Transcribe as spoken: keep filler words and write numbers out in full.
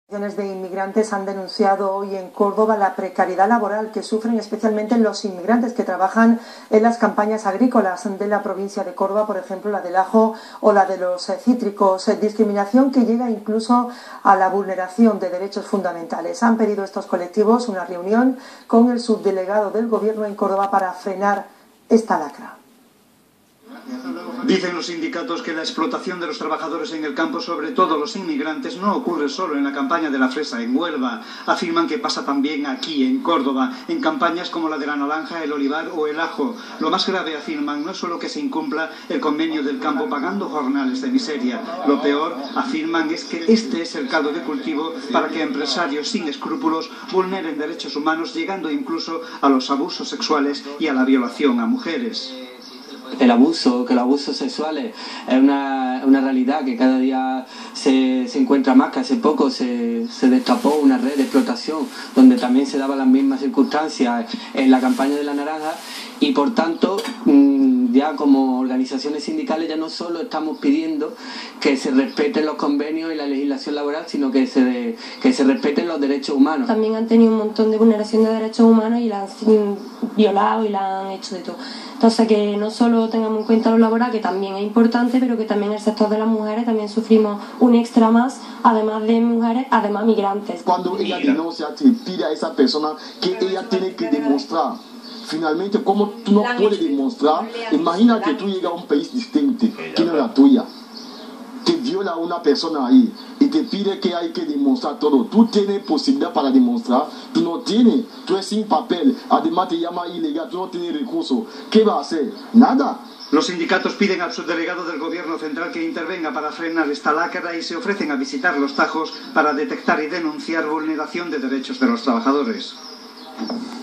Millones de inmigrantes han denunciado hoy en Córdoba la precariedad laboral que sufren especialmente los inmigrantes que trabajan en las campañas agrícolas de la provincia de Córdoba, por ejemplo la del ajo o la de los cítricos, discriminación que llega incluso a la vulneración de derechos fundamentales. Han pedido estos colectivos una reunión con el subdelegado del Gobierno en Córdoba para frenar esta lacra. Dicen los sindicatos que la explotación de los trabajadores en el campo, sobre todo los inmigrantes, no ocurre solo en la campaña de la fresa en Huelva. Afirman que pasa también aquí, en Córdoba, en campañas como la de la naranja, el olivar o el ajo. Lo más grave, afirman, no es solo que se incumpla el convenio del campo pagando jornales de miseria. Lo peor, afirman, es que este es el caldo de cultivo para que empresarios sin escrúpulos vulneren derechos humanos, llegando incluso a los abusos sexuales y a la violación a mujeres. El abuso, que los abusos sexuales es una, una realidad que cada día se, se encuentra más, que hace poco se, se destapó una red de explotación donde también se daban las mismas circunstancias en la campaña de la naranja y por tanto ya como organizaciones sindicales ya no solo estamos pidiendo que se respeten los convenios y la legislación laboral, sino que se, que se respeten los derechos humanos. También han tenido un montón de vulneración de derechos humanos y la han violado y la han hecho de todo. Entonces que no solo tengamos en cuenta lo laboral, que también es importante, pero que también el sector de las mujeres también sufrimos un extra más, además de mujeres, además migrantes. Cuando ella denuncia, te pide a esa persona que ella tiene que demostrar. Finalmente, como tú no puedes demostrar, imagina que tú llegas a un país distinto, que no es la tuya. Te viola una persona ahí y te pide que hay que demostrar todo. Tú tienes posibilidad para demostrar, tú no tienes, tú eres sin papel, además te llama ilegal, tú no tienes recursos. ¿Qué va a hacer? Nada. Los sindicatos piden al subdelegado del Gobierno central que intervenga para frenar esta lacra y se ofrecen a visitar los tajos para detectar y denunciar vulneración de derechos de los trabajadores.